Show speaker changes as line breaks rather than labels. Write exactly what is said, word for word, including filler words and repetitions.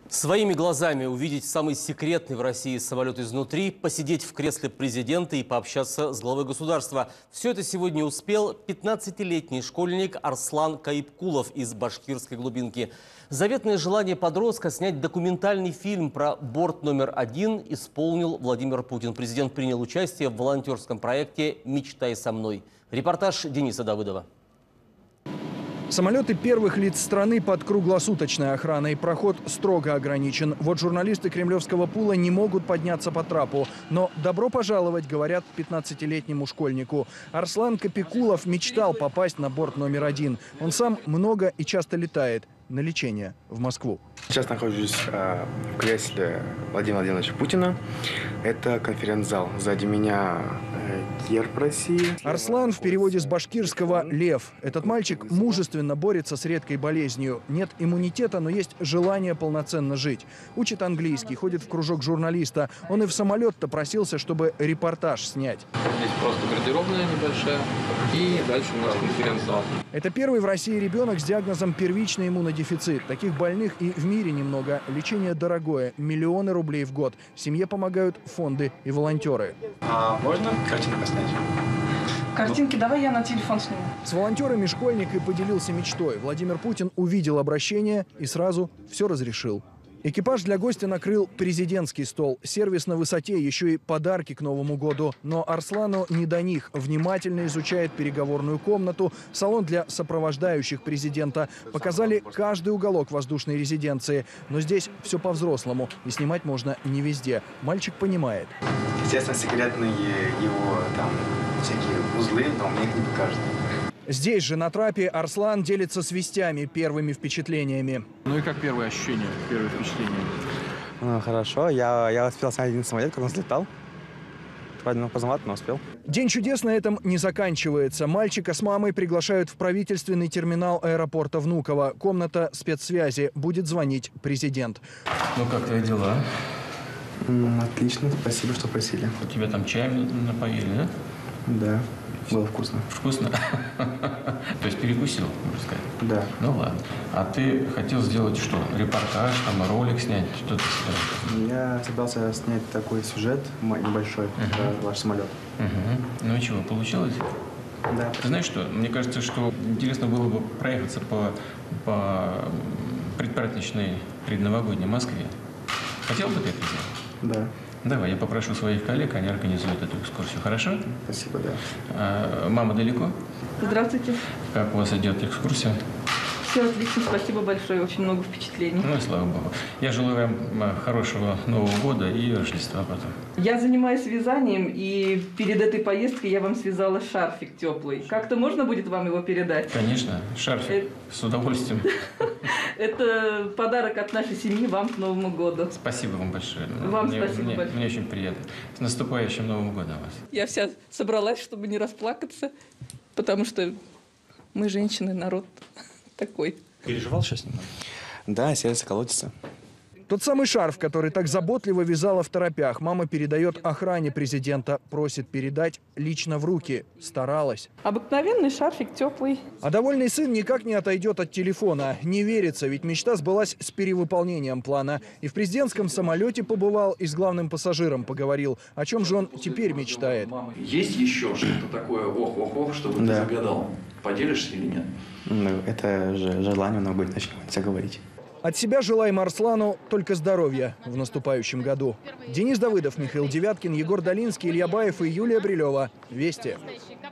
Своими глазами увидеть самый секретный в России самолет изнутри, посидеть в кресле президента и пообщаться с главой государства. Все это сегодня успел пятнадцатилетний школьник Арслан Кайыпкулов из башкирской глубинки. Заветное желание подростка снять документальный фильм про борт номер один исполнил Владимир Путин. Президент принял участие в волонтерском проекте «Мечтай со мной». Репортаж Дениса Давыдова.
Самолеты первых лиц страны под круглосуточной охраной. Проход строго ограничен. Вот журналисты кремлевского пула не могут подняться по трапу. Но добро пожаловать, говорят пятнадцатилетнему школьнику. Арслан Кайыпкулов мечтал попасть на борт номер один. Он сам много и часто летает на лечение в Москву.
Сейчас нахожусь э, в кресле Владимира Владимировича Путина. Это конференц-зал. Сзади меня э, герб России.
Арслан в переводе с башкирского «лев». Этот мальчик мужественно борется с редкой болезнью. Нет иммунитета, но есть желание полноценно жить. Учит английский, ходит в кружок журналиста. Он и в самолет-то просился, чтобы репортаж снять.
Здесь просто гардеробная небольшая. И дальше у нас конференц-зал.
Это первый в России ребенок с диагнозом первичный иммунодефицит. Таких больных и в мире немного. Лечение дорогое. Миллионы рублей в год. Семье помогают фонды и волонтеры.
А можно картинку снять?
Картинки давай я на телефон сниму.
С волонтерами школьник и поделился мечтой. Владимир Путин увидел обращение и сразу все разрешил. Экипаж для гостя накрыл президентский стол. Сервис на высоте, еще и подарки к Новому году. Но Арслану не до них. Внимательно изучает переговорную комнату, салон для сопровождающих президента. Показали каждый уголок воздушной резиденции. Но здесь все по-взрослому. И снимать можно не везде. Мальчик понимает.
Естественно, секретные его там всякие узлы, но мне их не покажут.
Здесь же на трапе Арслан делится с вестями, первыми впечатлениями.
Ну и как первые ощущения, первые впечатления?
Ну, хорошо. Я, я успел снять один самолет, когда он взлетал. Правильно, поздновато, но успел.
День чудес на этом не заканчивается. Мальчика с мамой приглашают в правительственный терминал аэропорта Внуково. Комната спецсвязи. Будет звонить президент.
Ну как твои дела?
Отлично, спасибо, что просили.
Тебя там чаем напоили, да?
Да, было вкусно.
Вкусно? То есть перекусил, можно сказать?
Да.
Ну ладно. А ты хотел сделать что? Репортаж, там, ролик снять? Что ты собирался?
Я собирался снять такой сюжет небольшой про ваш самолет.
Ну и чего, получилось?
Да.
Ты знаешь что? Мне кажется, что интересно было бы проехаться по, по предпраздничной предновогодней Москве. Хотел бы ты это сделать?
Да.
Давай, я попрошу своих коллег, они организуют эту экскурсию. Хорошо?
Спасибо, да.
А, мама далеко?
Здравствуйте.
Как у вас идет экскурсия?
Все отлично, спасибо большое, очень много впечатлений.
Ну и слава богу. Я желаю вам хорошего Нового года и Рождества потом.
Я занимаюсь вязанием, и перед этой поездкой я вам связала шарфик теплый. Как-то можно будет вам его передать?
Конечно, шарфик. С удовольствием.
Это подарок от нашей семьи вам к Новому году.
Спасибо вам большое.
Вам
мне,
спасибо
мне,
большое.
Мне очень приятно. С наступающим Новым годом вас.
Я вся собралась, чтобы не расплакаться, потому что мы женщины, народ такой.
Переживал сейчас немного?
Да, сердце колотится.
Тот самый шарф, который так заботливо вязала в торопях, мама передает охране президента. Просит передать лично в руки. Старалась.
Обыкновенный шарфик теплый.
А довольный сын никак не отойдет от телефона. Не верится, ведь мечта сбылась с перевыполнением плана. И в президентском самолете побывал, и с главным пассажиром поговорил. О чем же он теперь мечтает?
Есть еще что-то такое ох-ох-ох, чтобы
Да.
ты загадал? Поделишься или нет?
Ну, это же желание много быть, начнем нельзя говорить.
От себя желаем Арслану только здоровья в наступающем году. Денис Давыдов, Михаил Девяткин, Егор Долинский, Илья Баев и Юлия Брилева. Вести.